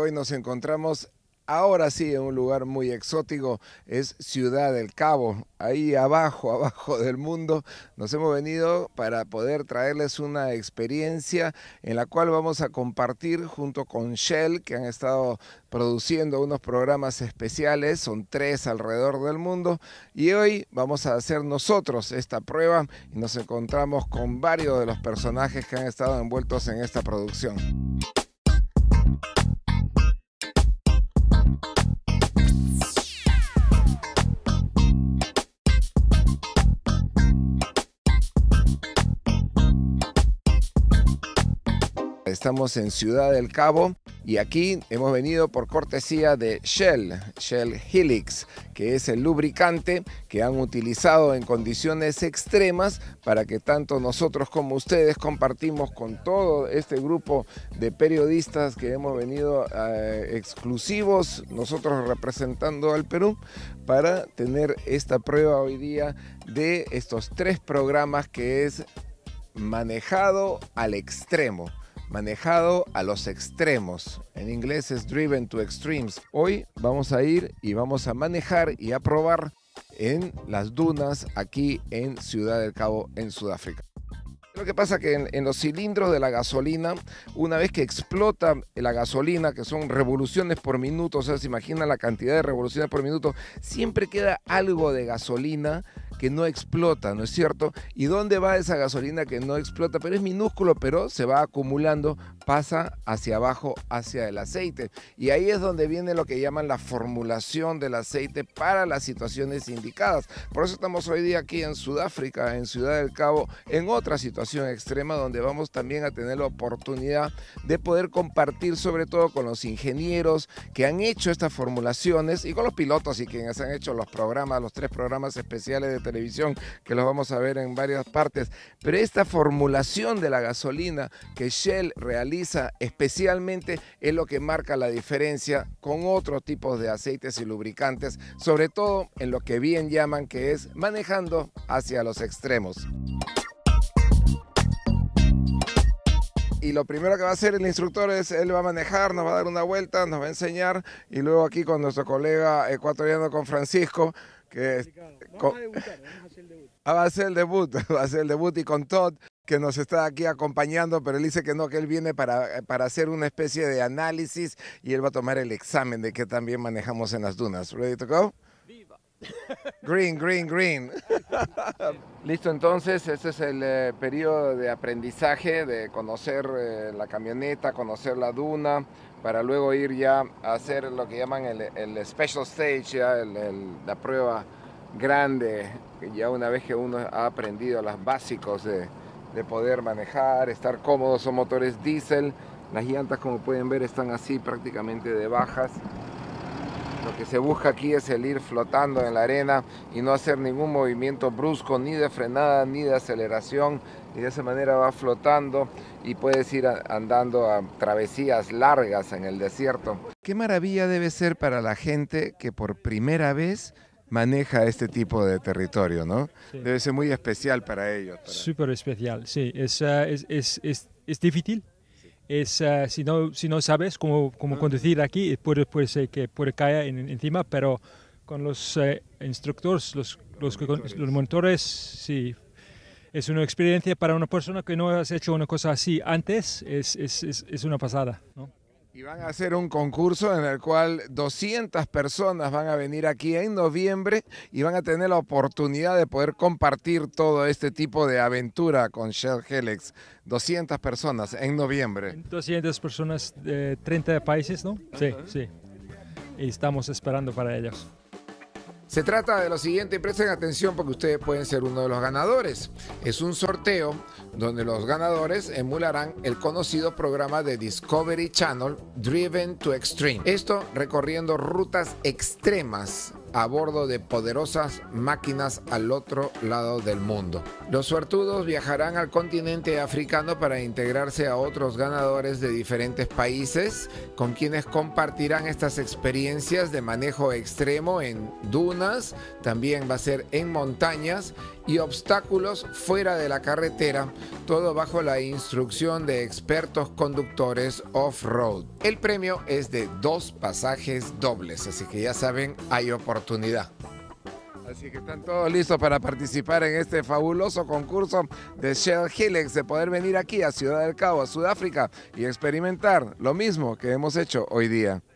hoy nos encontramos ahora sí en un lugar muy exótico, es Ciudad del Cabo, ahí abajo del mundo. Nos hemos venido para poder traerles una experiencia en la cual vamos a compartir junto con Shell, que han estado produciendo unos programas especiales, son 3 alrededor del mundo, y hoy vamos a hacer nosotros esta prueba y nos encontramos con varios de los personajes que han estado envueltos en esta producción. Estamos en Ciudad del Cabo y aquí hemos venido por cortesía de Shell Helix, que es el lubricante que han utilizado en condiciones extremas para que tanto nosotros como ustedes compartimos con todo este grupo de periodistas que hemos venido exclusivos, nosotros representando al Perú, para tener esta prueba hoy día de estos 3 programas que es manejado al extremo. Manejado a los extremos. En inglés es Driven to Extremes. Hoy vamos a ir y vamos a manejar y a probar en las dunas aquí en Ciudad del Cabo, en Sudáfrica. Lo que pasa es que en los cilindros de la gasolina, una vez que explota la gasolina, que son revoluciones por minuto, o sea, se imagina la cantidad de revoluciones por minuto, siempre queda algo de gasolina que no explota, ¿no es cierto? ¿Y dónde va esa gasolina que no explota? Pero es minúsculo, pero se va acumulando, pasa hacia abajo, hacia el aceite. Y ahí es donde viene lo que llaman la formulación del aceite para las situaciones indicadas. Por eso estamos hoy día aquí en Sudáfrica, en Ciudad del Cabo, en otra situación extrema donde vamos también a tener la oportunidad de poder compartir sobre todo con los ingenieros que han hecho estas formulaciones y con los pilotos y quienes han hecho los programas, los 3 programas especiales de televisión que los vamos a ver en varias partes. Pero esta formulación de la gasolina que Shell realiza especialmente es lo que marca la diferencia con otros tipos de aceites y lubricantes, sobre todo en lo que bien llaman que es manejando hacia los extremos. Y lo primero que va a hacer el instructor es, él va a manejar, nos va a dar una vuelta, nos va a enseñar, y luego aquí con nuestro colega ecuatoriano, con Francisco, que vamos a debutar, vamos a hacer el debut. Va a hacer el debut, va a hacer el debut, y con Todd, que nos está aquí acompañando, pero él dice que no, que él viene para hacer una especie de análisis y él va a tomar el examen de qué tan bien manejamos en las dunas. ¿Ready to go? ¡Viva! Green, green, green. Listo, entonces, este es el periodo de aprendizaje, de conocer la camioneta, conocer la duna, para luego ir ya a hacer lo que llaman el special stage, ya la prueba grande, ya una vez que uno ha aprendido los básicos de poder manejar, estar cómodo. Son motores diésel, las llantas, como pueden ver, están así prácticamente de bajas. Lo que se busca aquí es el ir flotando en la arena y no hacer ningún movimiento brusco, ni de frenada, ni de aceleración, y de esa manera va flotando y puedes ir andando a travesías largas en el desierto. Qué maravilla debe ser para la gente que por primera vez maneja este tipo de territorio, ¿no? Sí. Debe ser muy especial para ellos. Súper especial, sí. Es difícil. Si no sabes cómo conducir aquí, puede ser que puede caer encima, pero con los instructores, los monitores, sí. Es una experiencia para una persona que no has hecho una cosa así antes, es una pasada, ¿no? Y van a hacer un concurso en el cual 200 personas van a venir aquí en noviembre y van a tener la oportunidad de poder compartir todo este tipo de aventura con Shell Helix. 200 personas en noviembre. 200 personas de 30 países, ¿no? Sí, sí. Y estamos esperando para ellos. Se trata de lo siguiente, presten atención porque ustedes pueden ser uno de los ganadores. Es un sorteo donde los ganadores emularán el conocido programa de Discovery Channel Driven to Extreme. Esto recorriendo rutas extremas a bordo de poderosas máquinas al otro lado del mundo. Los suertudos viajarán al continente africano para integrarse a otros ganadores de diferentes países, con quienes compartirán estas experiencias de manejo extremo en dunas, también va a ser en montañas y obstáculos fuera de la carretera, todo bajo la instrucción de expertos conductores off-road. El premio es de 2 pasajes dobles, así que ya saben, hay oportunidad. Así que están todos listos para participar en este fabuloso concurso de Shell Helix, de poder venir aquí a Ciudad del Cabo, a Sudáfrica, y experimentar lo mismo que hemos hecho hoy día.